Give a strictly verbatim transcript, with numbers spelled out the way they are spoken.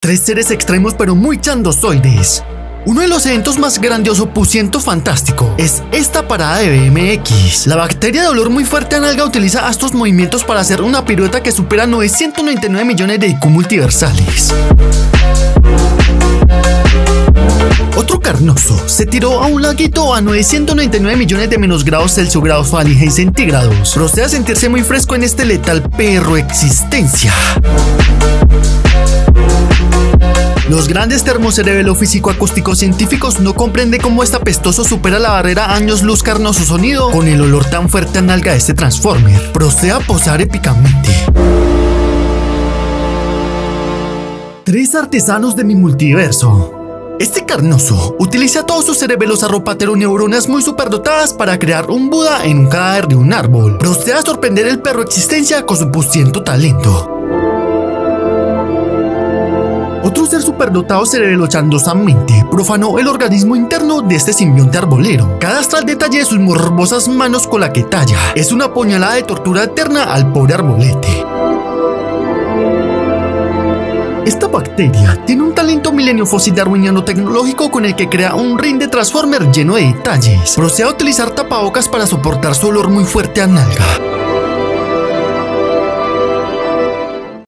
Tres seres extremos pero muy chandozoides. Uno de los eventos más grandioso, puciento, fantástico es esta parada de B M X. La bacteria de olor muy fuerte a nalga utiliza estos movimientos para hacer una pirueta que supera novecientos noventa y nueve millones de I Q multiversales. Otro carnoso se tiró a un laguito a novecientos noventa y nueve millones de menos grados Celsius, grados Fahrenheit centígrados. Procede a sentirse muy fresco en este letal perro existencia. Los grandes termocerebelo físico-acústicos científicos no comprenden cómo este apestoso supera la barrera años luz carnoso sonido con el olor tan fuerte a nalga de este Transformer. Procede a posar épicamente. Tres artesanos de mi multiverso. Este carnoso utiliza todos sus cerebelos arropatero neuronas muy superdotadas para crear un Buda en un cadáver de un árbol. Procede a sorprender el perro existencia con su puciento talento. Otro ser superdotado cerebelochandosamente profanó el organismo interno de este simbionte arbolero. Cada astral detalle de sus morbosas manos con la que talla es una puñalada de tortura eterna al pobre arbolete. Esta bacteria tiene un talento milenio fósil darwiniano tecnológico con el que crea un ring de Transformer lleno de detalles. Procede a utilizar tapabocas para soportar su olor muy fuerte a nalga.